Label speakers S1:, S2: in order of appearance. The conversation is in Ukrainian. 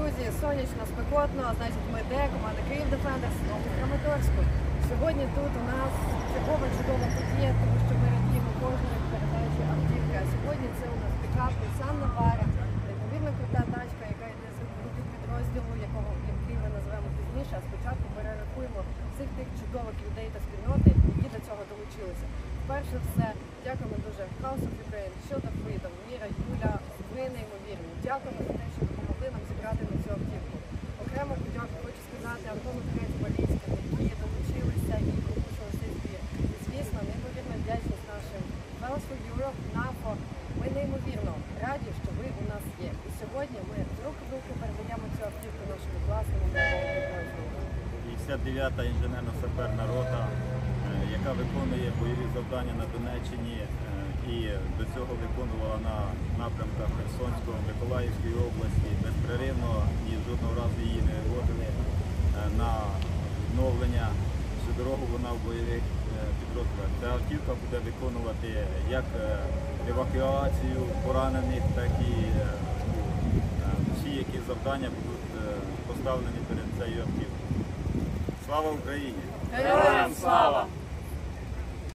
S1: Друзі, сонячно, спекотно, значить ми де? Команда Київ Дефендерс знову в Краматорську. Сьогодні тут у нас чергова чудова подія, тому що ми радіємо кожної передачі автівки. А сьогодні це у нас пікап Nissan Navara, неймовірно крута тачка, яка йде з групи підрозділу, який ми називаємо пізніше. А спочатку перерахуємо всіх тих чудових людей та спільноти, які до цього долучилися. Перше все, дякуємо дуже House of Ukraine, Shield of Freedom, Міра, Юля, ви неймовірні. Дякуємо за те, що допомогли нам зібрати на цю автівку. Окремо подяку хочу сказати Антону Баліцькому, які долучилися і пропустили цей збір. І, звісно, неймовірна вдячність нашим Wells for Europe, НАФО. Ми неймовірно раді, що ви у нас є. І сьогодні ми з рук в руки передаємо цю автівку нашому класному бойовому підрозділу.
S2: 59-та інженерно-саперна рота, яка виконує бойові завдання на Донеччині і до цього виконувала на напрямках Херсонської, Миколаївської області безперервно і жодного разу її не виводили на відновлення. Щодорогу вона в бойових підрозділах. Ця автівка буде виконувати як евакуацію поранених, так і всі, які завдання будуть поставлені перед цією автівкою. Слава Україні!
S1: Героям слава!